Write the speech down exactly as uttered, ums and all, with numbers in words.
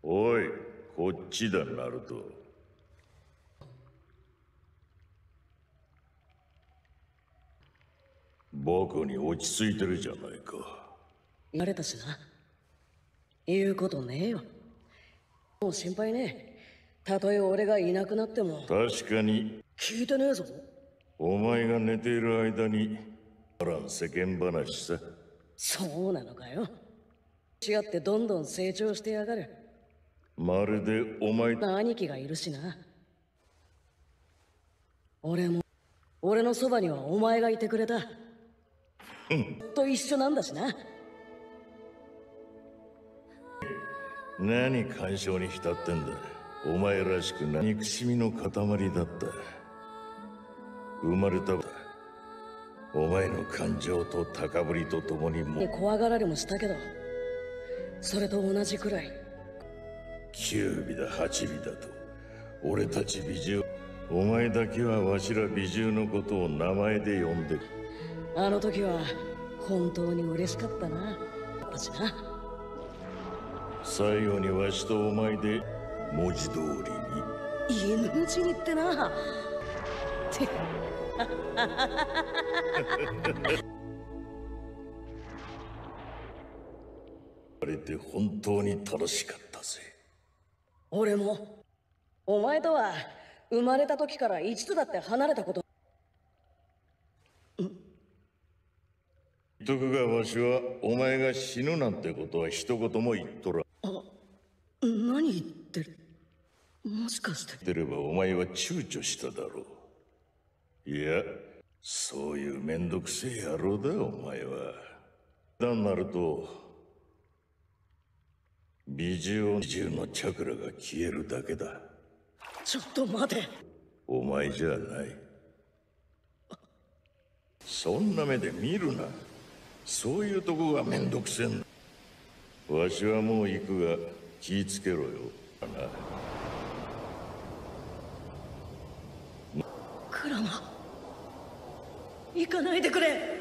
おい、こっちだ、ナルト。僕に落ち着いてるじゃないか。 言われたしな。言うことねえよ。もう心配ねえ。たとえ俺がいなくなっても。 確かに。 聞いてねえぞ。 お前が寝ている間に、あらん世間話さ。 そうなのかよ。違ってどんどん成長してやがる。 まるでお前の兄貴がいるしな。俺も、俺のそばにはお前がいてくれた。と一緒なんだしな。 何感傷に浸ってんだ。お前らしくな憎しみの塊だった。生まれたお前の感情と高ぶりとともにもう怖がられもしたけど、それと同じくらい。 九尾だ八尾だと俺たち美獣、お前だけはわしら美獣のことを名前で呼んでる。 あの時は本当に嬉しかったな。私な。 最後にわしとお前で文字通りに犬打ちにってな。ってあれで本当に楽しかったぜ。 俺もお前とは生まれた時から一度だって離れたこと。 徳川わしはお前が死ぬなんてことは一言も言っとらん。 あ、何言ってる。もしかして出ればお前は躊躇しただろう。いや、そういうめんどくせえ野郎だお前は。だんなると美獣美獣のチャクラが消えるだけだ。 ちょっと待て。 お前じゃない。そんな目で見るな。そういうとこがめんどくせえんだ。わしはもう行くが気ぃつけろよ。な。 クラマ、行かないでくれ。